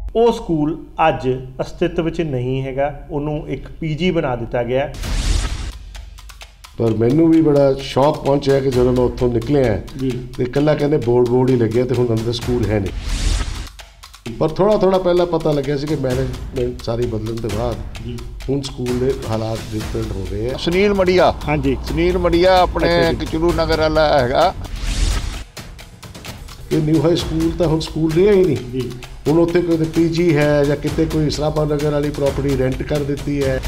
ਉਹ ਸਕੂਲ ਅੱਜ ਅਸਤਿਤਵ ਵਿੱਚ ਨਹੀਂ ਹੈਗਾ, ਉਹਨੂੰ ਇੱਕ ਪੀਜੀ ਬਣਾ ਦਿੱਤਾ ਗਿਆ। पर मैनू भी बड़ा शौक पहुंचा कि जो मैं उत्थों निकलिया तो कला कहते बोर्ड ही लगे तो हुण अंदर स्कूल है नहीं, पर थोड़ा थोड़ा पहला पता लग्या सी कि मैनेजमेंट सारी बदलने के बाद हुण स्कूल के हालात डिफरेंट हो गए हैं। सुनील मड़िया, हाँ जी, सुनील मड़िया अपने कचरू नगर वाला हैगा। ये न्यू हाई स्कूल तो हुण स्कूल रहा ही नहीं, हुण उत्थे कोई पीजी है या किते कोई सराभा नगर वाली प्रॉपर्टी रेंट कर दी है।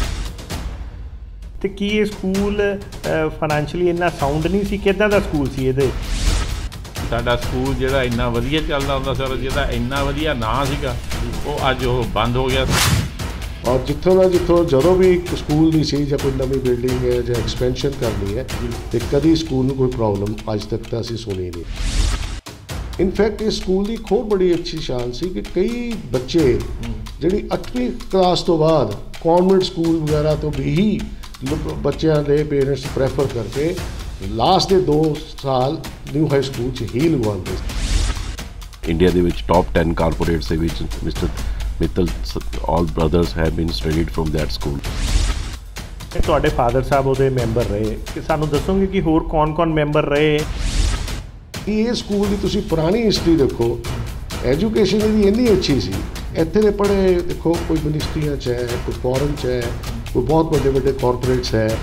तो की ये स्कूल फाइनैंशियली इन्ना साउंड नहीं सी? किदां दा स्कूल सी ये? साडा स्कूल जिहड़ा इन्ना वधिया चलदा हुंदा सी, जिहड़ा इन्ना वधिया नां सीगा ਉਹ ਅੱਜ ਉਹ ਬੰਦ ਹੋ ਗਿਆ। और जितों ना जितों जदों भी स्कूल नहीं सी या कोई नवी बिल्डिंग है या एक्सपेंशन करनी है तो कभी स्कूल में कोई प्रॉब्लम अज तक तो असीं सुनी नहीं। इनफैक्ट इस स्कूल की एक होर बड़ी अच्छी शान सी कि कई बच्चे जिहड़ी 8वीं क्लास तो बाद कॉन्वेंट स्कूल वगैरह तो भी बच्चों के पेरेंट्स प्रैफर करके लास्ट के 2 साल न्यू हाई स्कूल ही लगवाते। इंडिया के टॉप 10 कारपोरेट्स के mister Mittal all brothers have been studied from that school. ਤੁਹਾਡੇ ਫਾਦਰ ਸਾਹਿਬ ਉਹਦੇ ਮੈਂਬਰ ਰਹੇ ਕਿ ਸਾਨੂੰ ਦੱਸੋਗੇ ਕਿ ਹੋਰ ਕੌਣ-ਕੌਣ ਮੈਂਬਰ ਰਹੇ? ਇਹ ਸਕੂਲ ਦੀ ਤੁਸੀਂ ਪੁਰਾਣੀ ਹਿਸਟਰੀ ਦੇਖੋ, ਐਜੂਕੇਸ਼ਨ ਇਹਦੀ ਇੰਨੀ ਅੱਛੀ ਸੀ, ਇੱਥੇ ਦੇ ਪੜ੍ਹੇ ਦੇਖੋ ਕੋਈ ਮਿਨਿਸਟਰੀਆਂ 'ਚ ਹੈ, ਕੋਈ ਫੋਰਨ 'ਚ ਹੈ, कोई बहुत बड़े बड़े कॉरपोरेट्स है।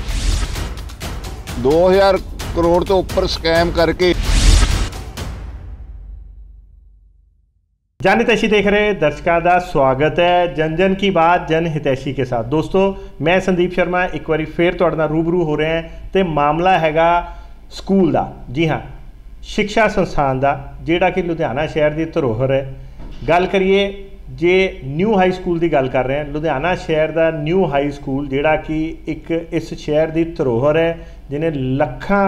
2000 करोड़ तो ऊपर स्कैम करके। जन हितैषी देख रहे दर्शकों का स्वागत है जन जन की बात जन हितैषी के साथ। दोस्तों मैं संदीप शर्मा एक बार फिर तुहाडे नाल रूबरू हो रहे हैं तो मामला हैगा स्कूल का। जी हाँ, शिक्षा संस्थान का जिहड़ा कि लुधियाना शहर की धरोहर है। गल करिए जे न्यू हाई स्कूल की गल कर रहे हैं, लुधियाना शहर का न्यू हाई स्कूल जिहड़ा कि एक इस शहर की धरोहर है जिन्हें लखां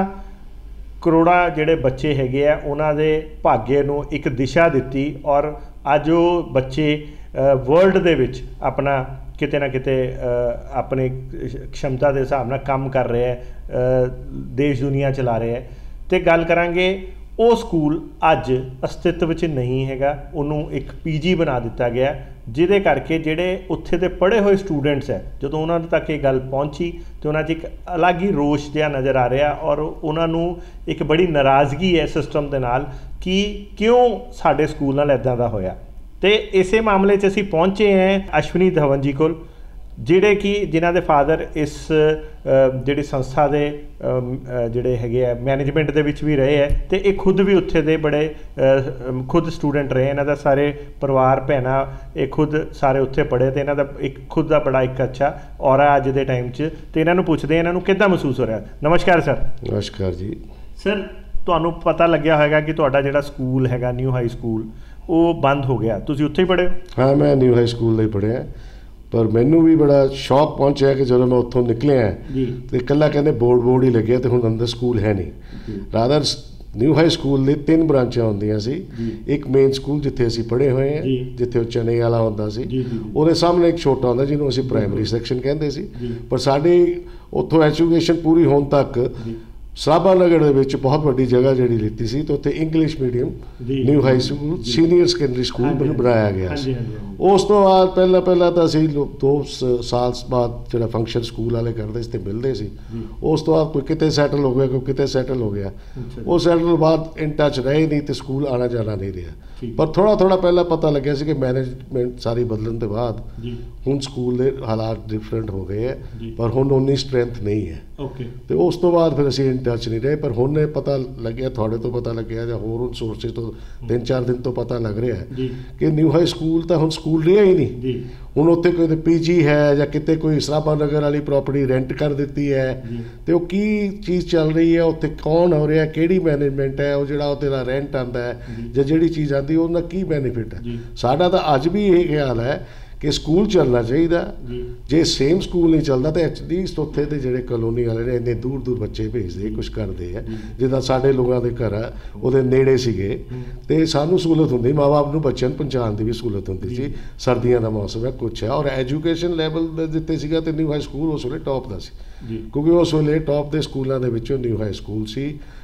करोड़ां जिहड़े बच्चे हैगे आ उन्हां दे भाग्य नूं एक दिशा दित्ती और अज वो बच्चे वर्ल्ड दे विच अपना किते ना किते अपनी क्षमता के हिसाब नाल काम कर रहे हैं, देश दुनिया चला रहे हैं। तो गल करांगे ਉਹ ਸਕੂਲ ਅੱਜ ਅਸਤਿਤਵ ਵਿੱਚ ਨਹੀਂ ਹੈਗਾ, ਉਹਨੂੰ ਇੱਕ ਪੀਜੀ ਬਣਾ ਦਿੱਤਾ ਗਿਆ ਜਿਹਦੇ ਕਰਕੇ ਜਿਹੜੇ ਉੱਥੇ ਦੇ ਪੜ੍ਹੇ ਹੋਏ ਸਟੂਡੈਂਟਸ ਹੈ ਜਦੋਂ ਉਹਨਾਂ ਤੱਕ ਇਹ ਗੱਲ ਪਹੁੰਚੀ ਤੇ ਉਹਨਾਂ 'ਚ ਇੱਕ ਅਲੱਗ ਹੀ ਰੋਸ਼ ਜਿਹਾ ਨਜ਼ਰ ਆ ਰਿਹਾ ਔਰ ਉਹਨਾਂ ਨੂੰ ਇੱਕ ਬੜੀ ਨਾਰਾਜ਼ਗੀ ਹੈ ਸਿਸਟਮ ਦੇ ਨਾਲ ਕਿ ਕਿਉਂ ਸਾਡੇ ਸਕੂਲ ਨਾਲ ਇੱਦਾਂ ਦਾ ਹੋਇਆ। ਤੇ ਇਸੇ ਮਾਮਲੇ 'ਚ ਅਸੀਂ ਪਹੁੰਚੇ ਹਾਂ ਅਸ਼ਵਨੀ ਧਵਨ ਜੀ ਕੋਲ ਜਿਹੜੇ ਕਿ ਜਿਨ੍ਹਾਂ ਦੇ ਫਾਦਰ ਇਸ ਜਿਹੜੀ ਸੰਸਥਾ ਦੇ ਜਿਹੜੇ ਹੈਗੇ ਆ ਮੈਨੇਜਮੈਂਟ ਦੇ ਵਿੱਚ ਵੀ ਰਹੇ ਹੈ ਤੇ ਇਹ ਖੁਦ ਵੀ ਉੱਥੇ ਦੇ ਬੜੇ ਖੁਦ ਸਟੂਡੈਂਟ ਰਹੇ। ਇਹਨਾਂ ਦਾ ਸਾਰੇ ਪਰਿਵਾਰ ਭੈਣਾਂ ਇਹ ਖੁਦ ਸਾਰੇ ਉੱਥੇ ਪੜ੍ਹੇ ਤੇ ਇਹਨਾਂ ਦਾ ਇੱਕ ਖੁਦ ਦਾ ਬੜਾ ਇੱਕ ਅੱਛਾ ਔਰਾ ਅੱਜ ਦੇ ਟਾਈਮ 'ਚ। ਤੇ ਇਹਨਾਂ ਨੂੰ ਪੁੱਛਦੇ ਇਹਨਾਂ ਨੂੰ ਕਿੱਦਾਂ ਮਹਿਸੂਸ ਹੋ ਰਿਹਾ। ਨਮਸਕਾਰ ਸਰ। ਨਮਸਕਾਰ ਜੀ। ਸਰ ਤੁਹਾਨੂੰ ਪਤਾ ਲੱਗਿਆ ਹੋਏਗਾ ਕਿ ਤੁਹਾਡਾ ਜਿਹੜਾ ਸਕੂਲ ਹੈਗਾ ਨਿਊ ਹਾਈ ਸਕੂਲ ਉਹ ਬੰਦ ਹੋ ਗਿਆ, ਤੁਸੀਂ ਉੱਥੇ ਹੀ ਪੜ੍ਹੇ? ਹਾਂ, ਮੈਂ ਨਿਊ ਹਾਈ ਸਕੂਲ ਦਾ ਹੀ ਪੜ੍ਹਿਆ, पर मैनू भी बड़ा शौक पहुंचा कि जो मैं उत्थों निकलिया तो कला कहते बोर्ड ही लगे तो हुण अंदर स्कूल है नहीं। रादर न्यू हाई स्कूल की 3 ब्रांचा होंदियां सी। एक मेन स्कूल जिथे असीं पढ़े हुए हैं, जिथे चने वाला होंदा सी, ਉਹਦੇ सामने एक छोटा होंदा जिन्होंने असीं प्राइमरी सैक्शन कहते सी। पर साडी उत्थों एजुकेशन पूरी होने तक सराभा नगर ਦੇ बहुत वड्डी जगह जी लीती सी तो उत्थे English medium new high school senior secondary school बनाया गया। उस तो बाद पहला तो असीं 2 साल बाद जो फंक्शन स्कूल वाले करते तो मिलते सी। उस तो बाद कोई किते सैटल हो गया, कोई किते सैटल हो गया। वो सैटल बाद इन टच रहे नहीं तो स्कूल आना जाना नहीं रहा। पर थोड़ा थोड़ा पहला पता लग्या सी कि मैनेजमेंट सारी बदलने के बाद हुण स्कूल के हालात डिफरेंट हो गए हैं पर हुण उन्नी स्ट्रेंथ नहीं है। तो उस तो बाद फिर असीं इन टच नहीं रहे। पर हुण पता लग्या, थोड़े तो पता लग्या या होर सोर्सिस तो 3-4 दिन तो पता लग रहा है कि न्यू हाई स्कूल तो हुण स्कूल रहा ही नहीं। हुण उत्थे कोई पीजी है या किते कोई सराभा नगर वाली प्रॉपर्टी रेंट कर दी है तो की चीज़ चल रही है, उत्थे कौन हो रहा, किहड़ी मैनेजमेंट है, वो जिहड़ा उत्थे दा रेंट आंदा है या जिहड़ी चीज़ आती उहदा की बेनीफिट है। साडा तो अज भी यही ख्याल है कि स्कूल चलना चाहिए। जे सेम स्कूल नहीं चलता तो एटलीस्ट उत्थे दे जिहड़े कॉलोनी वाले ने इन्ने दूर दूर बच्चे भेजते कुछ करते हैं जिद्दां साडे लोगों के घर उहदे नेड़े सीगे ते सानूं सहूलत हुंदी, माँ बाप नूं बच्चों नूं पहुंचाउण दी भी सहूलत हुंदी सी। सर्दियां दा मौसम है कुछ है और एजुकेशन लैवल जिते सीगा ते न्यू हाई स्कूल उस वेले टॉप दा सी क्योंकि उस वेले टॉप के स्कूलों के विचों न्यू हाई स्कूल सी।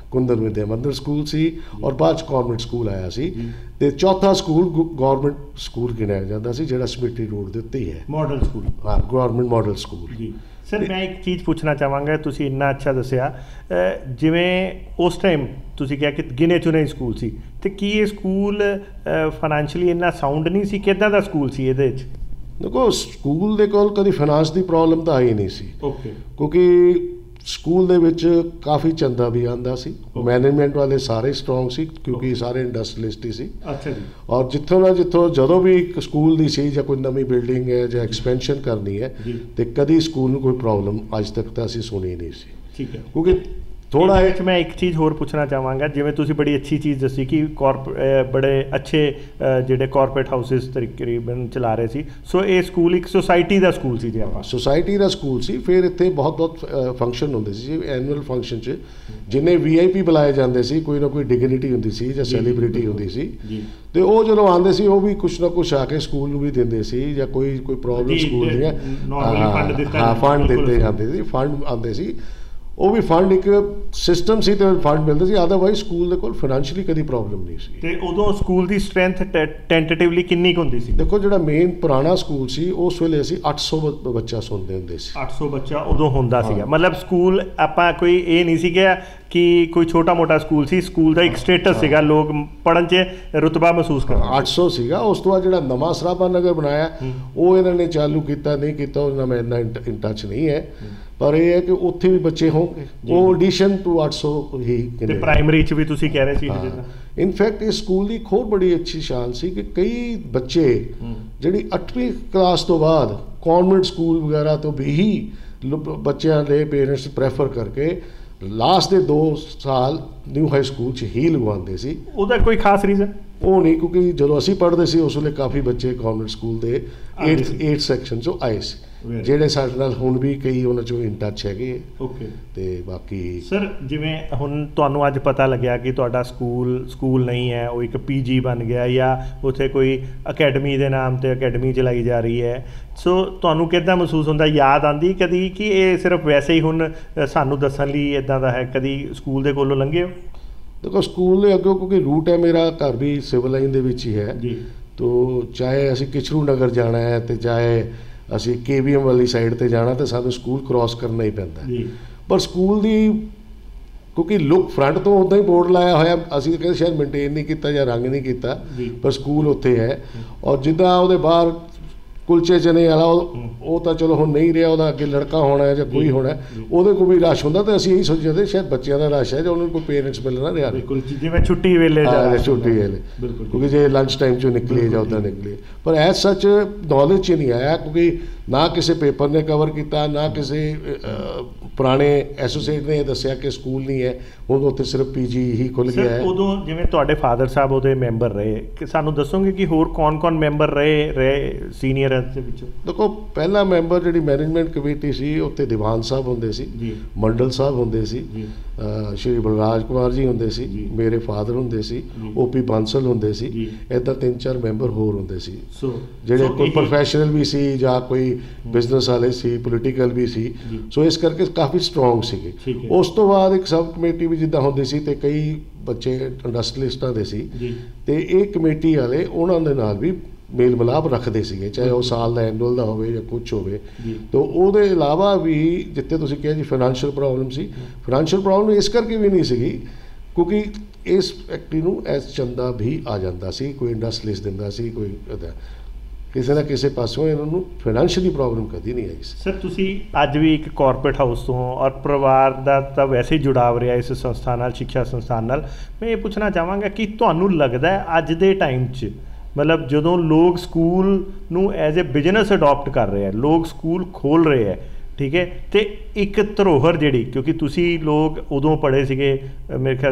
ਕੁੰਦਨ ਵਿਦਿਆ ਮੰਦਿਰ ਸਕੂਲ ਸੀ ਔਰ ਬਾਅਦ 'ਚ ਕੌਨਵੈਂਟ ਸਕੂਲ ਆਇਆ ਸੀ ਤੇ ਚੌਥਾ ਸਕੂਲ ਗਵਰਨਮੈਂਟ ਸਕੂਲ ਗਿਣਿਆ ਜਾਂਦਾ ਸੀ ਜਿਹੜਾ ਸਮਿੱਟੀ ਰੋਡ ਦੇ ਉੱਤੇ ਹੀ ਹੈ, ਮਾਡਲ ਸਕੂਲ। ਹਾਂ, ਗਵਰਨਮੈਂਟ ਮਾਡਲ ਸਕੂਲ। ਜੀ ਸਰ, ਮੈਂ ਇੱਕ ਚੀਜ਼ ਪੁੱਛਣਾ ਚਾਹਾਂਗਾ, ਤੁਸੀਂ ਇੰਨਾ ਅੱਛਾ ਦੱਸਿਆ, ਜਿਵੇਂ ਉਸ ਟਾਈਮ ਤੁਸੀਂ ਕਿਹਾ ਕਿ ਗਿਣੇ ਚੁਣੇ ਸਕੂਲ ਸੀ, ਤੇ ਕੀ ਇਹ ਸਕੂਲ ਫਾਈਨੈਂਸ਼ੀਅਲੀ ਇੰਨਾ ਸਾਊਂਡ ਨਹੀਂ ਸੀ? ਕਿੱਦਾਂ ਦਾ ਸਕੂਲ ਸੀ ਇਹਦੇ 'ਚ? ਦੇਖੋ, ਸਕੂਲ ਦੇ ਕੋਲ ਕਦੀ ਫਾਈਨਾਂਸ ਦੀ ਪ੍ਰੋਬਲਮ ਤਾਂ ਆਈ ਨਹੀਂ ਸੀ, ਓਕੇ, ਕਿਉਂਕਿ ਸਕੂਲ ਦੇ ਵਿੱਚ ਕਾਫੀ ਚੰਦਾ ਵੀ ਆਉਂਦਾ ਸੀ, ਮੈਨੇਜਮੈਂਟ ਵਾਲੇ ਸਾਰੇ ਸਟਰੋਂਗ ਸੀ ਕਿਉਂਕਿ ਸਾਰੇ ਇੰਡਸਟਰੀਲਿਸਟ ਹੀ ਸੀ। ਅੱਛਾ ਜੀ। ਔਰ ਜਿੱਥੋਂ ਨਾ ਜਿੱਥੋਂ ਜਦੋਂ ਵੀ ਇੱਕ ਸਕੂਲ ਦੀ ਸੀ ਜਾਂ ਕੋਈ ਨਵੀਂ ਬਿਲਡਿੰਗ ਹੈ ਜਾਂ ਐਕਸਪੈਂਸ਼ਨ ਕਰਨੀ ਹੈ ਤੇ ਕਦੀ ਸਕੂਲ ਨੂੰ ਕੋਈ ਪ੍ਰੋਬਲਮ ਅੱਜ ਤੱਕ ਤਾਂ ਅਸੀਂ ਸੁਣੀ ਨਹੀਂ ਸੀ। ਠੀਕ ਹੈ, ਕਿਉਂਕਿ ਥੋੜਾ ਮੈਂ ਇੱਕ ਚੀਜ਼ ਹੋਰ ਪੁੱਛਣਾ ਚਾਹਾਂਗਾ, ਜਿਵੇਂ ਤੁਸੀਂ ਬੜੀ ਅੱਛੀ ਚੀਜ਼ ਦੱਸੀ ਕਿ ਬੜੇ ਅੱਛੇ ਜਿਹੜੇ ਕਾਰਪੋਰੇਟ ਹਾਊਸਿਸ ਤਕਰੀਬਨ ਚਲਾ ਰਹੇ ਸੀ, ਸੋ ਇਹ ਸਕੂਲ ਇੱਕ ਸੁਸਾਇਟੀ ਦਾ ਸਕੂਲ ਸੀ ਜੀ, ਆਪਾਂ ਸੁਸਾਇਟੀ ਦਾ ਸਕੂਲ ਸੀ। ਫਿਰ ਇੱਥੇ ਬਹੁਤ ਫੰਕਸ਼ਨ ਹੁੰਦੇ ਸੀ, ਐਨੂਅਲ ਫੰਕਸ਼ਨ 'ਚ ਜਿੰਨੇ VIP ਬੁਲਾਏ ਜਾਂਦੇ ਸੀ, ਕੋਈ ਨਾ ਕੋਈ ਡਿਗਨਿਟੀ ਹੁੰਦੀ ਸੀ ਜਾਂ ਸੈਲੀਬ੍ਰਿਟੀ ਹੁੰਦੀ ਸੀ, ਤੇ ਉਹ ਜਦੋਂ ਆਉਂਦੇ ਸੀ ਉਹ ਵੀ ਕੁਛ ਨਾ ਕੁਛ ਆ ਕੇ ਸਕੂਲ ਨੂੰ ਵੀ ਦਿੰਦੇ ਸੀ ਜਾਂ ਕੋਈ ਪ੍ਰੋਬਲਮ ਸਕੂਲ ਦੀਆਂ ਫੰਡ ਦਿੱਤੇ ਜਾਂਦੇ ਸੀ, ਫੰਡ ਆਉਂਦੇ ਸੀ। ਉਹ ਵੀ ਫੰਡ ਇੱਕ ਸਿਸਟਮ ਸੀ ਤੇ ਫੰਡ ਮਿਲਦੇ ਸੀ, ਅਦਰਵਾਈਜ਼ ਸਕੂਲ ਦੇ ਕੋਲ ਫਾਈਨੈਂਸ਼ੀਅਲੀ ਕਦੀ ਪ੍ਰੋਬਲਮ ਨਹੀਂ ਸੀ। ਤੇ ਉਦੋਂ ਸਕੂਲ ਦੀ ਸਟਰੈਂਥ ਟੈਂਟੇਟਿਵਲੀ ਕਿੰਨੀ ਕੁ ਹੁੰਦੀ ਸੀ? ਦੇਖੋ, ਜਿਹੜਾ ਮੇਨ ਪੁਰਾਣਾ ਸਕੂਲ ਸੀ ਉਸ ਵੇਲੇ ਅਸੀਂ 800 ਬੱਚਾ ਸੁਣਦੇ ਹੁੰਦੇ ਸੀ। 800 ਬੱਚਾ ਉਦੋਂ ਹੁੰਦਾ ਸੀਗਾ, ਮਤਲਬ ਸਕੂਲ ਆਪਾਂ ਕੋਈ ਇਹ ਨਹੀਂ ਸੀਗਾ ਕਿ ਕੋਈ ਛੋਟਾ ਮੋਟਾ ਸਕੂਲ ਸੀ, ਸਕੂਲ ਦਾ ਇੱਕ ਸਟੇਟਸ ਸੀਗਾ, ਲੋਕ ਪੜ੍ਹਨ 'ਚ ਰੁਤਬਾ ਮਹਿਸੂਸ ਕਰਦੇ। 800 ਸੀਗਾ। ਉਸ ਤੋਂ ਬਾਅਦ ਜਿਹੜਾ ਨਵਾਂ ਸਰਾਭਾ ਨਗਰ ਬਣਾਇਆ ਉਹ ਇਹਨਾਂ ਨੇ ਚਾਲੂ ਕੀਤਾ ਨਹੀਂ ਕੀਤਾ, ਉਹਨਾਂ ਨਾਲ ਮੈਂ ਇੰਨਾ ਇਨ ਟੱਚ ਨਹੀਂ ਹੈ, ਪਰ ਇਹ ਹੈ ਕਿ ਉੱਥੇ ਵੀ ਬੱਚੇ ਹੋਣਗੇ, ਉਹ ਐਡੀਸ਼ਨ ਟੂ 800 ਹੀ। ਤੇ ਪ੍ਰਾਇਮਰੀ 'ਚ ਵੀ ਤੁਸੀਂ ਕਹਿ ਰਹੇ ਸੀ ਜਿੱਦਾਂ ਇਨਫੈਕਟ ਇਸ ਸਕੂਲ ਦੀ ਇੱਕ ਹੋਰ ਬੜੀ ਅੱਛੀ ਸ਼ਾਨ ਸੀ ਕਿ ਕਈ ਬੱਚੇ ਜਿਹੜੀ 8ਵੀਂ ਕਲਾਸ ਤੋਂ ਬਾਅਦ ਕੌਨਵੈਂਟ ਸਕੂਲ ਵਗੈਰਾ ਤੋਂ ਵੀ ਬੱਚਿਆਂ ਦੇ ਪੇਰੈਂਟਸ ਪ੍ਰੈਫਰ ਕਰਕੇ ਲਾਸਟ ਦੇ 2 ਸਾਲ ਨਿਊ ਹਾਈ ਸਕੂਲ 'ਚ ਹੀ ਲਗਵਾਉਂਦੇ ਸੀ। ਉਹਦਾ ਕੋਈ ਖਾਸ ਰੀਜ਼ਨ? ਉਹ ਨਹੀਂ, ਕਿਉਂਕਿ ਜਦੋਂ ਅਸੀਂ ਪੜ੍ਹਦੇ ਸੀ ਉਸ ਵੇਲੇ ਕਾਫੀ ਬੱਚੇ ਕੌਨਵੈਂਟ ਸਕੂਲ ਦੇ 8th ਸੈਕਸ਼ਨ 'ਚੋਂ ਆਏ ਸੀ, ਜਿਹੜੇ ਸਾਡੇ ਨਾਲ ਹੁਣ ਵੀ ਕਈ ਉਹਨਾਂ 'ਚੋਂ ਇਨ ਟੱਚ ਹੈਗੇ। ਓਕੇ। ਤੇ ਬਾਕੀ ਸਰ, ਜਿਵੇਂ ਹੁਣ ਤੁਹਾਨੂੰ ਅੱਜ ਪਤਾ ਲੱਗਿਆ ਕਿ ਤੁਹਾਡਾ ਸਕੂਲ ਨਹੀਂ ਹੈ, ਉਹ ਇੱਕ PG ਬਣ ਗਿਆ ਜਾਂ ਉੱਥੇ ਕੋਈ ਅਕੈਡਮੀ ਦੇ ਨਾਮ ਤੇ ਅਕੈਡਮੀ ਚਲਾਈ ਜਾ ਰਹੀ ਹੈ, ਸੋ ਤੁਹਾਨੂੰ ਕਿੱਦਾਂ ਮਹਿਸੂਸ ਹੁੰਦਾ? ਯਾਦ ਆਉਂਦੀ ਕਦੀ ਕਿ ਇਹ ਸਿਰਫ ਵੈਸੇ ਹੀ ਹੁਣ ਸਾਨੂੰ ਦੱਸਣ ਲਈ ਇੱਦਾਂ ਦਾ ਹੈ? ਕਦੀ ਸਕੂਲ ਦੇ ਕੋਲੋਂ ਲੰਘੇ ਹੋ? ਦੇਖੋ, ਸਕੂਲ ਦੇ ਅੱਗੋਂ ਕਿਉਂਕਿ ਰੂਟ ਹੈ ਮੇਰਾ ਘਰ ਵੀ ਸਿਵਲ ਲਾਈਨ ਦੇ ਵਿੱਚ ਹੀ ਹੈ ਜੀ, ਤੋ ਚਾਹੇ ਅਸੀਂ ਕਿਚਰੂ ਨਗਰ ਜਾਣਾ ਹੈ ਤੇ ਚਾਹੇ ਅਸੀਂ KVM ਵਾਲੀ ਸਾਈਡ ਤੇ ਜਾਣਾ ਤੇ ਸਾਨੂੰ ਸਕੂਲ ਕ੍ਰਾਸ ਕਰਨਾ ਹੀ ਪੈਂਦਾ ਜੀ। ਪਰ ਸਕੂਲ ਦੀ ਕਿਉਂਕਿ ਲੁੱਕ ਫਰੰਟ ਤੋਂ ਉੱਦਾਂ ਹੀ ਬੋਰਡ ਲਾਇਆ ਹੋਇਆ, ਅਸੀਂ ਤਾਂ ਕਹਿੰਦੇ ਸ਼ਾਇਦ ਮੇਨਟੇਨ ਨਹੀਂ ਕੀਤਾ ਜਾਂ ਰੰਗ ਨਹੀਂ ਕੀਤਾ, ਪਰ ਸਕੂਲ ਉੱਥੇ ਹੈ। ਔਰ ਜਿੱਦਾਂ ਉਹਦੇ ਬਾਹਰ ਕੁਲਚੇ ਚਨੇ ਵਾਲਾ ਉਹ ਤਾਂ ਚਲੋ ਹੁਣ ਨਹੀਂ ਰਿਹਾ, ਉਹਦਾ ਅੱਗੇ ਲੜਕਾ ਹੋਣਾ ਜਾਂ ਕੋਈ ਹੋਣਾ, ਉਹਦੇ ਕੋਲ ਵੀ ਰਸ਼ ਹੁੰਦਾ, ਤੇ ਅਸੀਂ ਇਹੀ ਸੋਚਦੇ ਸ਼ਾਇਦ ਬੱਚਿਆਂ ਦਾ ਰਸ਼ ਹੈ ਜਾਂ ਉਹਨਾਂ ਨੂੰ ਕੋਈ ਪੇਰੈਂਟਸ ਮਿਲਣਾ ਰਿਹਾ, ਬਿਲਕੁਲ ਜਿਵੇਂ ਛੁੱਟੀ ਵੇਲੇ ਛੁੱਟੀ ਵੇਲੇ, ਕਿਉਂਕਿ ਜੇ ਲੰਚ ਟਾਈਮ 'ਚੋਂ ਨਿਕਲੇ ਜਾਂ ਉੱਦਾਂ ਨਿਕਲੇ। ਪਰ ਐਜ਼ ਸੱਚ ਨੌਲੇਜ 'ਚ ਨਹੀਂ ਆਇਆ, ਕਿਉਂਕਿ ਨਾ ਕਿਸੇ ਪੇਪਰ ਨੇ ਕਵਰ ਕੀਤਾ, ਨਾ ਕਿਸੇ ਪੁਰਾਣੇ ਐਸੋਸੀਏਟ ਨੇ ਦੱਸਿਆ ਕਿ ਸਕੂਲ ਨਹੀਂ ਹੈ, ਹੁਣ ਉੱਥੇ ਸਿਰਫ PG ਹੀ ਖੁੱਲ੍ਹ ਗਿਆ ਹੈ। ਉਦੋਂ ਜਿਵੇਂ ਤੁਹਾਡੇ ਫਾਦਰ ਸਾਹਿਬ ਉਹਦੇ ਮੈਂਬਰ ਰਹੇ, ਕਿ ਸਾਨੂੰ ਦੱਸੋਗੇ ਕਿ ਹੋਰ ਕੌਣ ਮੈਂਬਰ ਰਹੇ ਸੀਨੀਅਰ ਦੇ ਵਿੱਚ? ਦੇਖੋ, ਪਹਿਲਾ ਮੈਂਬਰ ਜਿਹੜੀ ਮੈਨੇਜਮੈਂਟ ਕਮੇਟੀ ਸੀ ਉੱਥੇ ਦੀਵਾਨ ਸਾਹਿਬ ਹੁੰਦੇ ਸੀ, ਮੰਡਲ ਸਾਹਿਬ ਹੁੰਦੇ ਸੀ, ਸ਼੍ਰੀ ਬਲਰਾਜ ਕੁਮਾਰ ਜੀ ਹੁੰਦੇ ਸੀ, ਮੇਰੇ ਫਾਦਰ ਹੁੰਦੇ ਸੀ, OP ਬਾਂਸਲ ਹੁੰਦੇ ਸੀ, ਇੱਦਾਂ 3-4 ਮੈਂਬਰ ਹੋਰ ਹੁੰਦੇ ਸੀ, ਜਿਹੜੇ ਕੋਈ ਪ੍ਰੋਫੈਸ਼ਨਲ ਵੀ ਸੀ ਜਾਂ ਕੋਈ ਬਿਜ਼ਨਸ ਵਾਲੇ ਸੀ, ਪੋਲੀਟੀਕਲ ਵੀ ਸੀ, ਸੋ ਇਸ ਕਰਕੇ ਕਾਫੀ ਸਟਰੋਂਗ ਸੀਗੇ। ਉਸ ਤੋਂ ਬਾਅਦ ਇੱਕ ਸਬ ਕਮੇਟੀ ਵੀ ਜਿੱਦਾਂ ਹੁੰਦੀ ਸੀ ਤੇ ਕਈ ਬੱਚੇ ਇੰਡਸਟਰੀਲਿਸਟਾਂ ਦੇ ਸੀ, ਤੇ ਇਹ ਕਮੇਟੀ ਵਾਲੇ ਉਹਨਾਂ ਦੇ ਨਾਲ ਵੀ ਮੇਲ ਮਿਲਾਪ ਰੱਖਦੇ ਸੀਗੇ, ਚਾਹੇ ਉਹ ਸਾਲ ਦਾ ਐਨੂਅਲ ਦਾ ਹੋਵੇ ਜਾਂ ਕੁਛ ਹੋਵੇ। ਤਾਂ ਉਹਦੇ ਇਲਾਵਾ ਵੀ ਜਿੱਥੇ ਤੁਸੀਂ ਕਿਹਾ ਜੀ ਫਾਈਨੈਂਸ਼ੀਅਲ ਪ੍ਰੋਬਲਮ ਸੀ, ਫਾਈਨੈਂਸ਼ੀਅਲ ਪ੍ਰੋਬਲਮ ਇਸ ਕਰਕੇ ਵੀ ਨਹੀਂ ਸੀਗੀ ਕਿਉਂਕਿ ਇਸ ਫੈਕਟਰੀ ਨੂੰ ਐਸ ਚੰਦਾ ਵੀ ਆ ਜਾਂਦਾ ਸੀ, ਕੋਈ ਇੰਡਸਟਰੀਲਿਸਟ ਦਿੰਦਾ ਸੀ, ਕੋਈ ਕਿਸੇ ਨਾ ਕਿਸੇ ਪਾਸੋਂ ਇਹਨਾਂ ਨੂੰ ਫਾਈਨੈਂਸ਼ੀਅਲੀ ਪ੍ਰੋਬਲਮ ਕਦੀ ਨਹੀਂ ਆਈ ਸੀ। ਸਰ, ਤੁਸੀਂ ਅੱਜ ਵੀ ਇੱਕ ਕਾਰਪੋਰੇਟ ਹਾਊਸ ਤੋਂ ਔਰ ਪਰਿਵਾਰ ਦਾ ਤਾਂ ਵੈਸੇ ਹੀ ਜੁੜਾਵ ਰਿਹਾ ਇਸ ਸੰਸਥਾ ਨਾਲ, ਸਿੱਖਿਆ ਸੰਸਥਾਨ ਨਾਲ। ਮੈਂ ਇਹ ਪੁੱਛਣਾ ਚਾਹਾਂਗਾ ਕਿ ਤੁਹਾਨੂੰ ਲੱਗਦਾ ਹੈ ਅੱਜ ਦੇ ਟਾਈਮ 'ਚ, ਮਤਲਬ ਜਦੋਂ ਲੋਕ ਸਕੂਲ ਨੂੰ ਐਜ਼ ਏ ਬਿਜ਼ਨਸ ਅਡੋਪਟ ਕਰ ਰਹੇ ਆ, ਲੋਕ ਸਕੂਲ ਖੋਲ੍ਹ ਰਹੇ ਹੈ, ਠੀਕ ਹੈ, ਤੇ ਇੱਕ ਧਰੋਹਰ ਜਿਹੜੀ, ਕਿਉਂਕਿ ਤੁਸੀਂ ਲੋਕ ਉਦੋਂ ਪੜ੍ਹੇ ਸੀਗੇ ਮੇਰੇ ਖਿਆਲ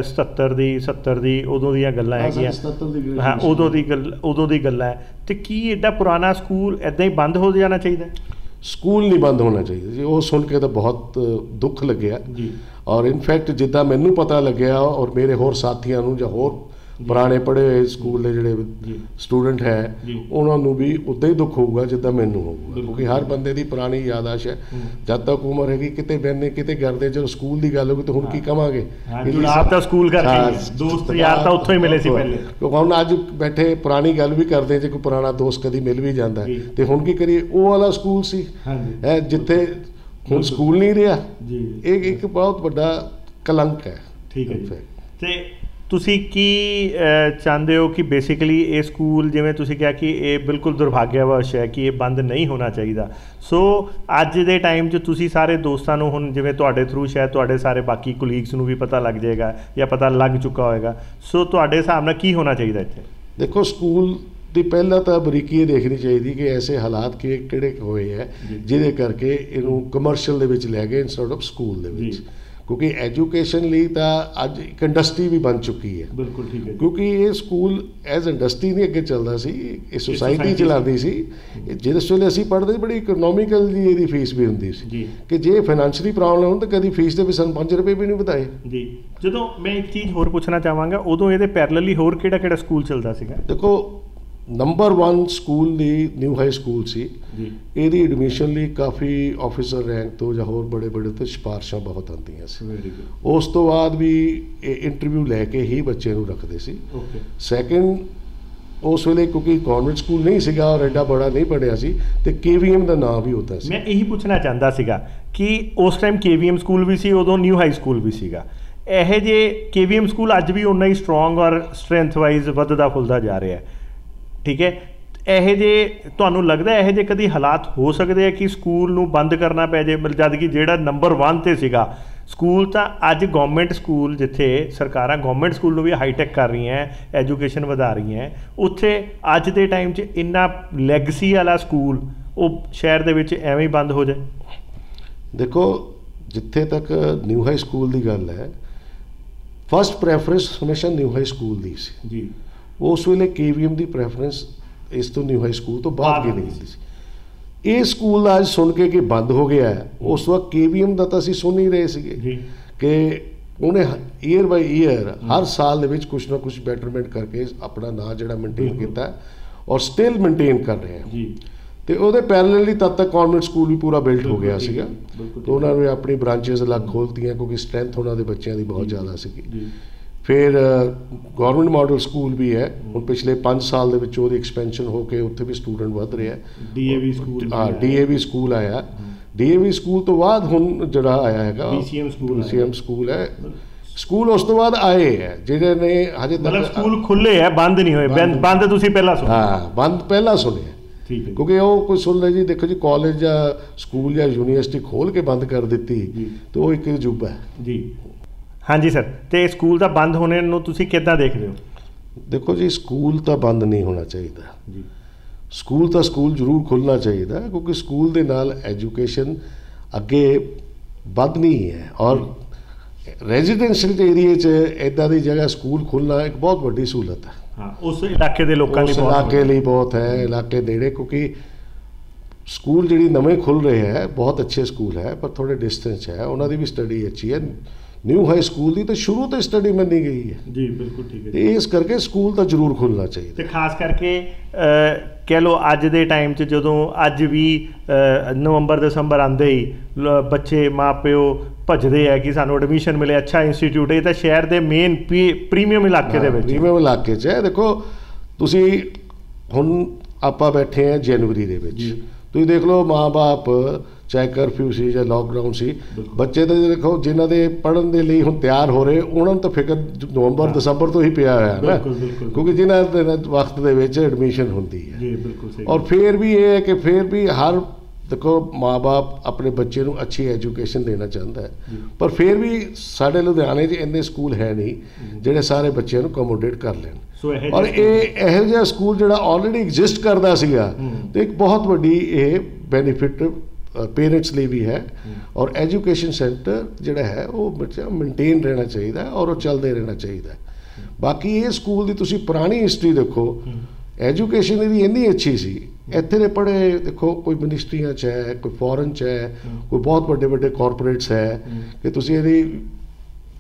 70 ਦੀ ਉਦੋਂ ਦੀਆਂ ਗੱਲਾਂ ਹੈਗੀਆਂ, ਹਾਂ ਉਦੋਂ ਦੀ ਗੱਲਾਂ ਹੈ, ਤੇ ਕੀ ਐਡਾ ਪੁਰਾਣਾ ਸਕੂਲ ਇੱਦਾਂ ਹੀ ਬੰਦ ਹੋ ਜਾਣਾ ਚਾਹੀਦਾ? ਸਕੂਲ ਨਹੀਂ ਬੰਦ ਹੋਣਾ ਚਾਹੀਦਾ ਜੀ। ਉਹ ਸੁਣ ਕੇ ਤਾਂ ਬਹੁਤ ਦੁੱਖ ਲੱਗਿਆ ਜੀ। ਔਰ ਇਨਫੈਕਟ ਜਿੱਦਾਂ ਮੈਨੂੰ ਪਤਾ ਲੱਗਿਆ ਔਰ ਮੇਰੇ ਹੋਰ ਸਾਥੀਆਂ ਨੂੰ ਜਾਂ ਹੋਰ ਪੁਰਾਣੇ ਪੜ੍ਹੇ ਹੋਏ ਸਕੂਲ ਦੇ ਜਿਹੜੇ ਸਟੂਡੈਂਟ ਹੈ ਉਹਨਾਂ ਨੂੰ ਵੀ ਉੱਦਾਂ ਹੀ ਦੁੱਖ ਹੋਊਗਾ ਜਿੱਦਾਂ ਮੈਨੂੰ ਹੋਊਗਾ, ਕਿਉਂਕਿ ਹਰ ਬੰਦੇ ਦੀ ਪੁਰਾਣੀ ਯਾਦਾਸ਼ ਹੈ। ਜਦ ਤੱਕ ਉਮਰ ਹੈਗੀ ਕਿਤੇ ਬਹਿੰਦੇ ਕਿਤੇ ਕਰਦੇ, ਜਦੋਂ ਸਕੂਲ ਦੀ ਗੱਲ ਹੋਗੀ ਤਾਂ ਹੁਣ ਕੀ ਕਵਾਂਗੇ, ਆਪ ਤਾਂ ਸਕੂਲ ਕਰਕੇ ਦੋਸਤ ਯਾਰ ਤਾਂ ਉੱਥੋਂ ਹੀ ਮਿਲੇ ਸੀ ਪਹਿਲੇ, ਕਿਉਂਕਿ ਹੁਣ ਅੱਜ ਬੈਠੇ ਪੁਰਾਣੀ ਗੱਲ ਵੀ ਕਰਦੇ ਜੇ ਕੋਈ ਪੁਰਾਣਾ ਦੋਸਤ ਕਦੀ ਮਿਲ ਵੀ ਜਾਂਦਾ ਤੇ ਹੁਣ ਕੀ ਕਰੀਏ, ਉਹ ਵਾਲਾ ਸਕੂਲ ਸੀ ਹੈ ਜਿੱਥੇ ਹੁਣ ਸਕੂਲ ਨਹੀਂ ਰਿਹਾ। ਇਹ ਇੱਕ ਬਹੁਤ ਵੱਡਾ ਕਲੰਕ ਹੈ। ਠੀਕ ਹੈ ਜੀ। ਤੇ ਤੁਸੀਂ ਕੀ ਚਾਹੁੰਦੇ ਹੋ ਕਿ ਬੇਸਿਕਲੀ ਇਹ ਸਕੂਲ, ਜਿਵੇਂ ਤੁਸੀਂ ਕਿਹਾ ਕਿ ਇਹ ਬਿਲਕੁਲ ਦੁਰਭਾਗਿਆਵਸ਼ ਹੈ ਕਿ ਇਹ ਬੰਦ ਨਹੀਂ ਹੋਣਾ ਚਾਹੀਦਾ, ਸੋ ਅੱਜ ਦੇ ਟਾਈਮ 'ਚ ਤੁਸੀਂ ਸਾਰੇ ਦੋਸਤਾਂ ਨੂੰ, ਹੁਣ ਜਿਵੇਂ ਤੁਹਾਡੇ ਥਰੂ ਸ਼ਾਇਦ ਤੁਹਾਡੇ ਸਾਰੇ ਬਾਕੀ ਕੁਲੀਗਸ ਨੂੰ ਵੀ ਪਤਾ ਲੱਗ ਜਾਏਗਾ ਜਾਂ ਪਤਾ ਲੱਗ ਚੁੱਕਾ ਹੋਏਗਾ, ਸੋ ਤੁਹਾਡੇ ਹਿਸਾਬ ਨਾਲ ਕੀ ਹੋਣਾ ਚਾਹੀਦਾ ਇੱਥੇ? ਦੇਖੋ, ਸਕੂਲ ਦੀ ਪਹਿਲਾਂ ਤਾਂ ਬਰੀਕੀ ਇਹ ਦੇਖਣੀ ਚਾਹੀਦੀ ਕਿ ਐਸੇ ਹਾਲਾਤ ਕਿਹੜੇ ਹੋਏ ਹੈ ਜਿਹਦੇ ਕਰਕੇ ਇਹਨੂੰ ਕਮਰਸ਼ੀਅਲ ਦੇ ਵਿੱਚ ਲੈ ਗਏ ਇੰਸਟੈਡ ਆਫ ਸਕੂਲ ਦੇ ਵਿੱਚ, ਕਿਉਂਕਿ ਐਜੂਕੇਸ਼ਨ ਲਈ ਤਾਂ ਅੱਜ ਇੱਕ ਇੰਡਸਟਰੀ ਵੀ ਬਣ ਚੁੱਕੀ ਹੈ। ਬਿਲਕੁਲ ਠੀਕ ਹੈ। ਕਿਉਂਕਿ ਇਹ ਸਕੂਲ ਐਜ਼ ਇੰਡਸਟਰੀ ਨਹੀਂ ਅੱਗੇ ਚੱਲਦਾ ਸੀ, ਇਹ ਸੁਸਾਇਟੀ ਚਲਾਉਂਦੀ ਸੀ। ਜਿਸ ਵੇਲੇ ਅਸੀਂ ਪੜ੍ਹਦੇ ਸੀ ਬੜੀ ਇਕਨੋਮਿਕਲ ਦੀ ਇਹਦੀ ਫੀਸ ਵੀ ਹੁੰਦੀ ਸੀ ਕਿ ਜੇ ਫਾਈਨੈਂਸ਼ੀਅਲੀ ਪ੍ਰੋਬਲਮ ਹੋਣ ਤਾਂ ਕਦੀ ਫੀਸ ਦੇ ਵੀ ਸਾਨੂੰ 5 ਰੁਪਏ ਵੀ ਨਹੀਂ ਵਧਾਏ ਜੀ। ਜਦੋਂ ਮੈਂ ਇੱਕ ਚੀਜ਼ ਹੋਰ ਪੁੱਛਣਾ ਚਾਹਾਂਗਾ, ਉਦੋਂ ਇਹਦੇ ਪੈਰਲਲੀ ਹੋਰ ਕਿਹੜਾ ਸਕੂਲ ਚੱਲਦਾ ਸੀਗਾ? ਦੇਖੋ, ਨੰਬਰ 1 ਸਕੂਲ ਦੀ ਨਿਊ ਹਾਈ ਸਕੂਲ ਸੀ ਜੀ। ਇਹਦੀ ਐਡਮਿਸ਼ਨ ਲਈ ਕਾਫੀ ਆਫਿਸਰ ਰੈਂਕ ਤੋਂ ਜਾਂ ਹੋਰ ਬੜੇ ਤੋਂ ਸਿਫਾਰਸ਼ਾਂ ਬਹੁਤ ਆਉਂਦੀਆਂ ਸੀ। ਉਸ ਤੋਂ ਬਾਅਦ ਵੀ ਇਹ ਇੰਟਰਵਿਊ ਲੈ ਕੇ ਹੀ ਬੱਚੇ ਨੂੰ ਰੱਖਦੇ ਸੀ। ਸੈਕਿੰਡ, ਉਸ ਵੇਲੇ ਕਿਉਂਕਿ ਗੌਰਮੈਂਟ ਸਕੂਲ ਨਹੀਂ ਸੀਗਾ ਔਰ ਐਡਾ ਬੜਾ ਨਹੀਂ ਪੜ੍ਹਿਆ ਸੀ ਤੇ KVM ਦਾ ਨਾਮ ਵੀ ਹੁੰਦਾ ਸੀ। ਮੈਂ ਇਹੀ ਪੁੱਛਣਾ ਚਾਹੁੰਦਾ ਸੀਗਾ ਕਿ ਉਸ ਟਾਈਮ KVM ਸਕੂਲ ਵੀ ਸੀ, ਉਦੋਂ ਨਿਊ ਹਾਈ ਸਕੂਲ ਵੀ ਸੀਗਾ। ਇਹੋ ਜਿਹੇ KVM ਸਕੂਲ ਅੱਜ ਵੀ ਉਨਾ ਹੀ ਸਟਰੋਂਗ ਔਰ ਸਟਰੈਂਥ ਵਾਈਜ਼ ਵੱਧਦਾ ਫੁੱਲਦਾ ਜਾ ਰਿਹਾ, ਠੀਕ ਹੈ। ਇਹੋ ਜਿਹੇ ਤੁਹਾਨੂੰ ਲੱਗਦਾ ਇਹੋ ਜਿਹੇ ਕਦੀ ਹਾਲਾਤ ਹੋ ਸਕਦੇ ਆ ਕਿ ਸਕੂਲ ਨੂੰ ਬੰਦ ਕਰਨਾ ਪੈ ਜਾਏ, ਜਦ ਕਿ ਜਿਹੜਾ ਨੰਬਰ 1 ਤੇ ਸੀਗਾ ਸਕੂਲ, ਤਾਂ ਅੱਜ ਗੌਰਮੈਂਟ ਸਕੂਲ, ਜਿੱਥੇ ਸਰਕਾਰਾਂ ਗੌਰਮੈਂਟ ਸਕੂਲ ਨੂੰ ਵੀ ਹਾਈਟੈਕ ਕਰ ਰਹੀਆਂ, ਐਜੂਕੇਸ਼ਨ ਵਧਾ ਰਹੀਆਂ, ਉੱਥੇ ਅੱਜ ਦੇ ਟਾਈਮ 'ਚ ਇੰਨਾ ਲੈਗਸੀ ਵਾਲਾ ਸਕੂਲ ਉਹ ਸ਼ਹਿਰ ਦੇ ਵਿੱਚ ਐਵੇਂ ਹੀ ਬੰਦ ਹੋ ਜਾਏ? ਦੇਖੋ, ਜਿੱਥੇ ਤੱਕ ਨਿਊ ਹਾਈ ਸਕੂਲ ਦੀ ਗੱਲ ਹੈ, ਫਸਟ ਪ੍ਰੈਫਰੈਂਸ ਹਮੇਸ਼ਾ ਨਿਊ ਹਾਈ ਸਕੂਲ ਦੀ ਸੀ ਜੀ। ਉਸ ਵੇਲੇ KVM ਦੀ ਪ੍ਰੈਫਰੈਂਸ ਇਸ ਤੋਂ ਨਿਊ ਹਾਈ ਸਕੂਲ ਤੋਂ ਬਾਅਦ ਕੀ ਨਹੀਂ ਹੁੰਦੀ ਸੀ। ਇਹ ਸਕੂਲ ਦਾ ਅੱਜ ਸੁਣ ਕੇ ਕਿ ਬੰਦ ਹੋ ਗਿਆ ਹੈ, ਉਸ ਵਕਤ KVM ਦਾ ਤਾਂ ਅਸੀਂ ਸੁਣ ਹੀ ਰਹੇ ਸੀਗੇ ਕਿ ਉਹਨੇ ਈਅਰ ਬਾਈ ਈਅਰ ਹਰ ਸਾਲ ਦੇ ਵਿੱਚ ਕੁਛ ਨਾ ਕੁਛ ਬੈਟਰਮੈਂਟ ਕਰਕੇ ਆਪਣਾ ਨਾਂ ਜਿਹੜਾ ਮੇਨਟੇਨ ਕੀਤਾ ਔਰ ਸਟਿਲ ਮੇਨਟੇਨ ਕਰ ਰਹੇ ਆ ਜੀ। ਤੇ ਉਹਦੇ ਪੈਰਲਲੀ ਤਦ ਤੱਕ ਗੌਰਮੈਂਟ ਸਕੂਲ ਵੀ ਪੂਰਾ ਬਿਲਟ ਹੋ ਗਿਆ ਸੀਗਾ, ਤੇ ਉਹਨਾਂ ਨੇ ਆਪਣੀ ਬ੍ਰਾਂਚਿਸ ਅਲੱਗ ਖੋਲ੍ਹਤੀਆਂ ਕਿਉਂਕਿ ਸਟਰੈਂਥ ਉਹਨਾਂ ਦੇ ਬੱਚਿਆਂ ਦੀ ਬਹੁਤ ਜ਼ਿਆਦਾ ਸੀਗੀ। ਫਿਰ ਗੌਰਮੈਂਟ ਮਾਡਲ ਸਕੂਲ ਵੀ ਹੈ, ਹੁਣ ਪਿਛਲੇ 5 ਸਾਲ ਦੇ ਵਿੱਚ ਉਹਦੀ ਐਕਸਪੈਂਸ਼ਨ ਹੋ ਕੇ ਉੱਥੇ ਵੀ ਸਟੂਡੈਂਟ ਵੱਧ ਰਿਹਾ। DAV ਸਕੂਲ, DAV ਸਕੂਲ ਆਇਆ। DAV ਸਕੂਲ ਤੋਂ ਬਾਅਦ ਹੁਣ ਜਿਹੜਾ ਆਇਆ ਹੈਗਾ BCM ਸਕੂਲ ਹੈ। ਸਕੂਲ ਉਸ ਤੋਂ ਬਾਅਦ ਆਏ ਹੈ ਜਿਹੜੇ ਨੇ ਹਜੇ ਤੱਕ ਸਕੂਲ ਖੁੱਲੇ ਹੈ, ਬੰਦ ਨਹੀਂ ਹੋਏ। ਬੰਦ ਤੁਸੀਂ ਪਹਿਲਾਂ ਸੁਣਿਆ? ਹਾਂ, ਬੰਦ ਪਹਿਲਾਂ ਸੁਣਿਆ, ਠੀਕ ਹੈ, ਕਿਉਂਕਿ ਉਹ ਕੋਈ ਸੁਣ ਲੈ ਜੀ, ਦੇਖੋ ਜੀ, ਕਾਲਜ ਜਾਂ ਸਕੂਲ ਜਾਂ ਯੂਨੀਵਰਸਿਟੀ ਖੋਲ ਕੇ ਬੰਦ ਕਰ ਦਿੱਤੀ ਤੇ ਉਹ ਇੱਕ ਅਜੂਬਾ ਹੈ ਜੀ। ਹਾਂਜੀ ਸਰ, ਤੇ ਸਕੂਲ ਦਾ ਬੰਦ ਹੋਣੇ ਨੂੰ ਤੁਸੀਂ ਕਿੱਦਾਂ ਦੇਖਦੇ ਹੋ? ਦੇਖੋ ਜੀ, ਸਕੂਲ ਤਾਂ ਬੰਦ ਨਹੀਂ ਹੋਣਾ ਚਾਹੀਦਾ ਜੀ। ਸਕੂਲ ਜ਼ਰੂਰ ਖੁੱਲ੍ਹਣਾ ਚਾਹੀਦਾ, ਕਿਉਂਕਿ ਸਕੂਲ ਦੇ ਨਾਲ ਐਜੂਕੇਸ਼ਨ ਅੱਗੇ ਵੱਧਣੀ ਹੈ ਔਰ ਰੈਜ਼ੀਡੈਂਸ਼ੀਅਲ ਏਰੀਏ 'ਚ ਇੱਦਾਂ ਦੀ ਜਗ੍ਹਾ ਸਕੂਲ ਖੁੱਲ੍ਹਣਾ ਇੱਕ ਬਹੁਤ ਵੱਡੀ ਸਹੂਲਤ ਹੈ। ਹਾਂ, ਉਸ ਇਲਾਕੇ ਦੇ ਲੋਕਾਂ ਲਈ, ਉਸ ਇਲਾਕੇ ਲਈ ਬਹੁਤ ਹੈ, ਇਲਾਕੇ ਨੇੜੇ, ਕਿਉਂਕਿ ਸਕੂਲ ਜਿਹੜੀ ਨਵੇਂ ਖੁੱਲ੍ਹ ਰਹੇ ਹੈ ਬਹੁਤ ਅੱਛੇ ਸਕੂਲ ਹੈ ਪਰ ਥੋੜ੍ਹੇ ਡਿਸਟੈਂਸ ਹੈ, ਉਹਨਾਂ ਦੀ ਵੀ ਸਟੱਡੀ ਅੱਛੀ ਹੈ। ਨਿਊ ਹਾਈ ਸਕੂਲ ਦੀ ਤਾਂ ਸ਼ੁਰੂ ਤੋਂ ਸਟੱਡੀ ਮੰਨੀ ਗਈ ਹੈ ਜੀ। ਬਿਲਕੁਲ ਠੀਕ ਹੈ। ਤੇ ਇਸ ਕਰਕੇ ਸਕੂਲ ਤਾਂ ਜ਼ਰੂਰ ਖੁੱਲ੍ਹਣਾ ਚਾਹੀਦਾ। ਤੇ ਖਾਸ ਕਰਕੇ ਕਹਿ ਲਓ ਅੱਜ ਦੇ ਟਾਈਮ 'ਚ ਜਦੋਂ ਅੱਜ ਵੀ ਨਵੰਬਰ ਦਸੰਬਰ ਆਉਂਦੇ ਹੀ ਬੱਚੇ ਮਾਂ ਪਿਓ ਭੱਜਦੇ ਹੈ ਕਿ ਸਾਨੂੰ ਐਡਮਿਸ਼ਨ ਮਿਲੇ, ਅੱਛਾ ਇੰਸਟੀਚਿਊਟ, ਇਹ ਤਾਂ ਸ਼ਹਿਰ ਦੇ ਮੇਨ ਪ੍ਰੀਮੀਅਮ ਇਲਾਕੇ ਦੇ ਵਿੱਚ, ਪ੍ਰੀਮੀਅਮ ਇਲਾਕੇ 'ਚ ਹੈ। ਦੇਖੋ, ਤੁਸੀਂ ਹੁਣ ਆਪਾਂ ਬੈਠੇ ਹਾਂ ਜਨਵਰੀ ਦੇ ਵਿੱਚ, ਤੁਸੀਂ ਦੇਖ ਲਓ ਮਾਂ ਬਾਪ, ਚਾਹੇ ਕਰਫਿਊ ਸੀ ਜਾਂ ਲਾਕਡਾਊਨ ਸੀ, ਬੱਚੇ ਤਾਂ ਦੇਖੋ ਜਿਨ੍ਹਾਂ ਦੇ ਪੜ੍ਹਨ ਦੇ ਲਈ ਹੁਣ ਤਿਆਰ ਹੋ ਰਹੇ, ਉਹਨਾਂ ਨੂੰ ਤਾਂ ਫਿਕਰ ਨਵੰਬਰ ਦਸੰਬਰ ਤੋਂ ਹੀ ਪਿਆ ਹੋਇਆ ਨਾ, ਕਿਉਂਕਿ ਜਿਨ੍ਹਾਂ ਦੇ ਵਕਤ ਦੇ ਵਿੱਚ ਐਡਮਿਸ਼ਨ ਹੁੰਦੀ ਹੈ। ਔਰ ਫਿਰ ਵੀ ਇਹ ਹੈ ਕਿ ਫਿਰ ਵੀ ਹਰ ਦੇਖੋ ਮਾਂ ਬਾਪ ਆਪਣੇ ਬੱਚੇ ਨੂੰ ਅੱਛੀ ਐਜੂਕੇਸ਼ਨ ਦੇਣਾ ਚਾਹੁੰਦਾ ਹੈ, ਪਰ ਫਿਰ ਵੀ ਸਾਡੇ ਲੁਧਿਆਣੇ 'ਚ ਇੰਨੇ ਸਕੂਲ ਹੈ ਨਹੀਂ ਜਿਹੜੇ ਸਾਰੇ ਬੱਚਿਆਂ ਨੂੰ ਅਕੋਮੋਡੇਟ ਕਰ ਲੈਣ। ਔਰ ਇਹ ਇਹੋ ਜਿਹਾ ਸਕੂਲ ਜਿਹੜਾ ਆਲਰੇਡੀ ਐਗਜ਼ਿਸਟ ਕਰਦਾ ਸੀਗਾ, ਤੇ ਇੱਕ ਬਹੁਤ ਵੱਡੀ ਇਹ ਬੈਨੀਫਿਟ ਪੇਰੈਂਟਸ ਲਈ ਵੀ ਹੈ। ਔਰ ਐਜੂਕੇਸ਼ਨ ਸੈਂਟਰ ਜਿਹੜਾ ਹੈ ਉਹ ਬੱਚਾ ਮੇਨਟੇਨ ਰਹਿਣਾ ਚਾਹੀਦਾ ਔਰ ਉਹ ਚੱਲਦੇ ਰਹਿਣਾ ਚਾਹੀਦਾ। ਬਾਕੀ ਇਹ ਸਕੂਲ ਦੀ ਤੁਸੀਂ ਪੁਰਾਣੀ ਹਿਸਟਰੀ ਦੇਖੋ, ਐਜੂਕੇਸ਼ਨ ਇਹਦੀ ਇੰਨੀ ਅੱਛੀ ਸੀ, ਇੱਥੇ ਦੇ ਪੜ੍ਹੇ ਦੇਖੋ, ਕੋਈ ਮਿਨਿਸਟਰੀਆਂ 'ਚ ਹੈ, ਕੋਈ ਫੋਰਨ 'ਚ ਹੈ, ਕੋਈ ਬਹੁਤ ਵੱਡੇ ਕਾਰਪੋਰੇਟਸ ਹੈ, ਕਿ ਤੁਸੀਂ ਇਹਦੀ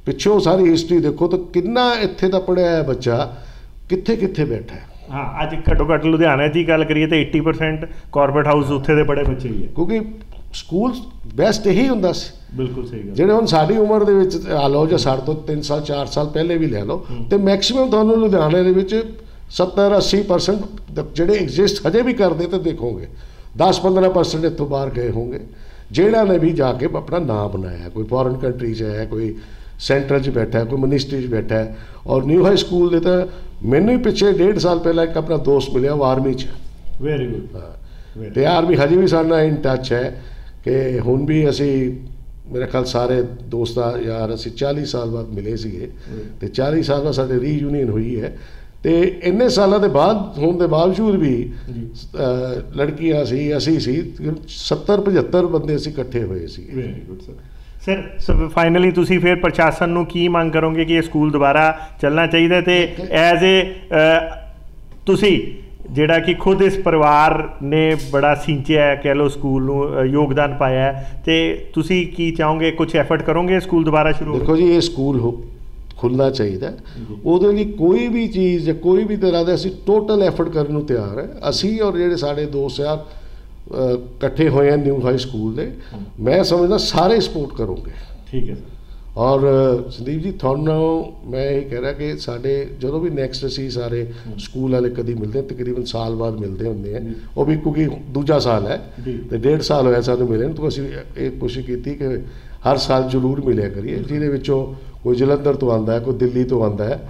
ਪਿੱਛੋਂ ਸਾਰੀ ਹਿਸਟਰੀ ਦੇਖੋ ਤਾਂ ਕਿੰਨਾ ਇੱਥੇ ਦਾ ਪੜ੍ਹਿਆ ਹੈ ਬੱਚਾ ਕਿੱਥੇ ਕਿੱਥੇ ਬੈਠਾ ਹੈ। ਹਾਂ, ਅੱਜ ਘੱਟੋ ਘੱਟ ਲੁਧਿਆਣੇ ਦੀ ਗੱਲ ਕਰੀਏ ਤਾਂ 80% ਕਾਰਪੋਰੇਟ ਹਾਊਸ ਉੱਥੇ ਦੇ ਬੜੇ ਬੱਚੇ ਹੀ ਹੈ, ਕਿਉਂਕਿ ਸਕੂਲ ਬੈਸਟ ਇਹੀ ਹੁੰਦਾ ਸੀ। ਬਿਲਕੁਲ ਸਹੀ ਗੱਲ। ਜਿਹੜੇ ਹੁਣ ਸਾਡੀ ਉਮਰ ਦੇ ਵਿੱਚ ਆ ਲਓ ਜਾਂ ਸਾਡੇ ਤੋਂ 3 ਸਾਲ 4 ਸਾਲ ਪਹਿਲੇ ਵੀ ਲੈ ਲਓ, ਤੇ ਮੈਕਸਿਮਮ ਤੁਹਾਨੂੰ ਲੁਧਿਆਣੇ ਦੇ ਵਿੱਚ 70-80% ਜਿਹੜੇ ਐਗਜ਼ਿਸਟ ਹਜੇ ਵੀ ਕਰਦੇ ਤੇ ਦੇਖੋਗੇ 10-15% ਇੱਥੋਂ ਬਾਹਰ ਗਏ ਹੋਣਗੇ, ਜਿਹੜਾ ਨੇ ਵੀ ਜਾ ਕੇ ਆਪਣਾ ਨਾਂ ਬਣਾਇਆ। ਕੋਈ ਫੋਰਨ ਕੰਟਰੀ 'ਚ ਹੈ, ਕੋਈ ਸੈਂਟਰ 'ਚ ਬੈਠਾ ਹੈ, ਕੋਈ ਮਿਨਿਸਟਰੀ 'ਚ ਬੈਠਾ ਹੈ। ਔਰ ਨਿਊ ਹਾਈ ਸਕੂਲ ਦੇ ਤਾਂ ਮੈਨੂੰ ਹੀ ਪਿੱਛੇ 1.5 ਸਾਲ ਪਹਿਲਾਂ ਇੱਕ ਆਪਣਾ ਦੋਸਤ ਮਿਲਿਆ ਉਹ ਆਰਮੀ 'ਚ। Very good. ਹਾਂ, ਤੇ ਆਰਮੀ ਹਜੇ ਵੀ ਸਾਡੇ ਨਾਲ ਇਨ ਟੱਚ ਹੈ ਕਿ ਹੁਣ ਵੀ ਅਸੀਂ ਮੇਰੇ ਖਿਆਲ ਸਾਰੇ ਦੋਸਤਾਂ ਯਾਰ ਅਸੀਂ 40 ਸਾਲ ਬਾਅਦ ਮਿਲੇ ਸੀਗੇ, ਤੇ 40 ਸਾਲ ਬਾਅਦ ਸਾਡੇ ਰੀਯੂਨੀਅਨ ਹੋਈ ਹੈ। ਤੇ ਇੰਨੇ ਸਾਲਾਂ ਦੇ ਬਾਅਦ ਹੋਣ ਦੇ ਬਾਵਜੂਦ ਵੀ ਲੜਕੀਆਂ ਸੀ, ਅਸੀਂ ਸੀ 70-75 ਬੰਦੇ ਅਸੀਂ ਇਕੱਠੇ ਹੋਏ ਸੀ। Very good sir. Sir finally ਤੁਸੀਂ ਫਿਰ ਪ੍ਰਸ਼ਾਸਨ ਨੂੰ ਕੀ ਮੰਗ ਕਰੋਗੇ ਕਿ ਇਹ ਸਕੂਲ ਦੁਬਾਰਾ ਚੱਲਣਾ ਚਾਹੀਦਾ, ਤੇ ਐਜ਼ ਤੁਸੀਂ ਜਿਹੜਾ ਕਿ ਖੁਦ ਇਸ ਪਰਿਵਾਰ ਨੇ ਬੜਾ ਸਿੰਚਿਆ ਕਹਿ ਲਓ ਸਕੂਲ ਨੂੰ ਯੋਗਦਾਨ ਪਾਇਆ, ਤੇ ਤੁਸੀਂ ਕੀ ਚਾਹੋਗੇ, ਕੁਝ ਐਫਰਟ ਕਰੋਗੇ ਸਕੂਲ ਦੁਬਾਰਾ ਸ਼ੁਰੂ? ਦੇਖੋ ਜੀ, ਇਹ ਸਕੂਲ ਖੁੱਲ੍ਹਣਾ ਚਾਹੀਦਾ, ਉਹਦੇ ਲਈ ਕੋਈ ਵੀ ਚੀਜ਼ ਜਾਂ ਕੋਈ ਵੀ ਤਰ੍ਹਾਂ ਦਾ ਅਸੀਂ ਟੋਟਲ ਐਫਰਟ ਕਰਨ ਨੂੰ ਤਿਆਰ ਹੈ। ਅਸੀਂ ਔਰ ਜਿਹੜੇ ਸਾਡੇ ਦੋਸਤ ਆ ਇਕੱਠੇ ਹੋਏ ਆ ਨਿਊ ਹਾਈ ਸਕੂਲ ਦੇ, ਮੈਂ ਸਮਝਦਾ ਸਾਰੇ ਸਪੋਰਟ ਕਰੋਗੇ। ਠੀਕ ਹੈ ਸਰ। ਔਰ ਸੰਦੀਪ ਜੀ ਤੁਹਾਨੂੰ ਮੈਂ ਇਹ ਕਹਿ ਰਿਹਾ ਕਿ ਸਾਡੇ ਜਦੋਂ ਵੀ ਨੈਕਸਟ ਅਸੀਂ ਸਾਰੇ ਸਕੂਲ ਵਾਲੇ ਕਦੀ ਮਿਲਦੇ ਤਕਰੀਬਨ ਸਾਲ ਬਾਅਦ ਮਿਲਦੇ ਹੁੰਦੇ ਆ, ਉਹ ਵੀ ਕਿਉਂਕਿ ਦੂਜਾ ਸਾਲ ਹੈ ਤੇ 1.5 ਸਾਲ ਹੋਇਆ ਸਾਨੂੰ ਮਿਲੇ ਨੂੰ, ਤਾਂ ਅਸੀਂ ਇਹ ਕੋਸ਼ਿਸ਼ ਕੀਤੀ ਕਿ ਹਰ ਸਾਲ ਜ਼ਰੂਰ ਮਿਲਿਆ ਕਰੀਏ, ਜਿਹਦੇ ਵਿੱਚੋਂ ਕੋਈ ਜਲੰਧਰ ਤੋਂ ਆਉਂਦਾ ਹੈ, ਕੋਈ ਦਿੱਲੀ ਤੋਂ ਆਉਂਦਾ ਹੈ।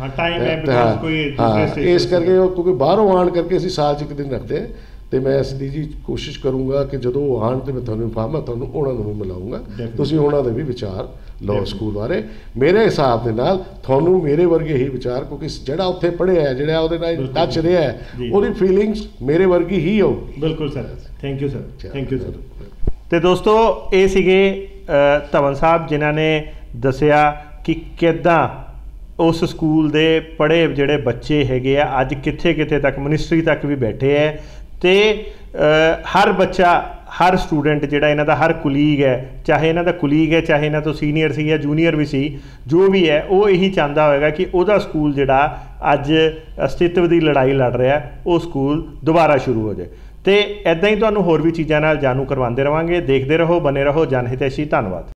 ਇਸ ਕਰਕੇ ਉਹ ਕਿਉਂਕਿ ਬਾਹਰੋਂ ਆਉਣ ਕਰਕੇ ਅਸੀਂ ਸਾਲ 'ਚ ਇੱਕ ਦਿਨ ਰੱਖਦੇ ਹਾਂ, ਤੇ ਮੈਂ ਸੰਦੀਪ ਜੀ ਕੋਸ਼ਿਸ਼ ਕਰੂੰਗਾ ਕਿ ਜਦੋਂ ਉਹ ਆਉਣ ਤੇ ਮੈਂ ਤੁਹਾਨੂੰ ਇਨਫਾਰਮ ਤੁਹਾਨੂੰ ਉਹਨਾਂ ਨੂੰ ਵੀ ਮਿਲਾਉਂਗਾ, ਤੁਸੀਂ ਉਹਨਾਂ ਦੇ ਵੀ ਵਿਚਾਰ ਲਓ ਸਕੂਲ ਬਾਰੇ। ਮੇਰੇ ਹਿਸਾਬ ਦੇ ਨਾਲ ਤੁਹਾਨੂੰ ਮੇਰੇ ਵਰਗੇ ਹੀ ਵਿਚਾਰ, ਕਿਉਂਕਿ ਜਿਹੜਾ ਉੱਥੇ ਪੜ੍ਹਿਆ ਹੈ, ਜਿਹੜਾ ਉਹਦੇ ਨਾਲ ਟੱਚ ਰਿਹਾ ਹੈ, ਉਹਦੀ ਫੀਲਿੰਗਸ ਮੇਰੇ ਵਰਗੀ ਹੀ ਹੋਊਗੀ। ਬਿਲਕੁਲ sir, thank you sir, thank you sir. ਤੇ ਦੋਸਤੋ, ਇਹ ਸੀਗੇ ਧਵਨ ਸਾਹਿਬ ਜਿਨ੍ਹਾਂ ਨੇ ਦੱਸਿਆ ਕਿ ਕਿੱਦਾਂ ਉਸ ਸਕੂਲ ਦੇ ਪੜ੍ਹੇ ਜਿਹੜੇ ਬੱਚੇ ਹੈਗੇ ਆ ਅੱਜ ਕਿੱਥੇ ਕਿੱਥੇ ਤੱਕ ਮਿਨਿਸਟਰੀ ਤੱਕ ਵੀ ਬੈਠੇ ਹੈ, ਤੇ ਹਰ ਬੱਚਾ ਹਰ ਸਟੂਡੈਂਟ ਜਿਹੜਾ ਇਹਨਾਂ ਦਾ ਹਰ ਕੁਲੀਗ ਹੈ, ਚਾਹੇ ਇਹਨਾਂ ਦਾ ਕੁਲੀਗ ਹੈ, ਚਾਹੇ ਇਹਨਾਂ ਤੋਂ ਸੀਨੀਅਰ ਸੀ ਜਾਂ ਜੂਨੀਅਰ ਵੀ ਸੀ, ਜੋ ਵੀ ਹੈ ਉਹ ਇਹੀ ਚਾਹੁੰਦਾ ਹੋਵੇਗਾ ਕਿ ਉਹਦਾ ਸਕੂਲ ਜਿਹੜਾ ਅੱਜ ਅਸਤਿਤਵ ਦੀ ਲੜਾਈ ਲੜ ਰਿਹਾ ਉਹ ਸਕੂਲ ਦੁਬਾਰਾ ਸ਼ੁਰੂ ਹੋ ਜਾਏ। ਤੇ ਇੱਦਾਂ ਹੀ ਤੁਹਾਨੂੰ ਹੋਰ ਵੀ ਚੀਜ਼ਾਂ ਨਾਲ ਜਾਣੂ ਕਰਵਾਉਂਦੇ ਰਹਾਂਗੇ। ਦੇਖਦੇ ਰਹੋ, ਬਨੇ ਰਹੋ ਜਨ ਹਿਤੈਸ਼ੀ। ਧੰਨਵਾਦ।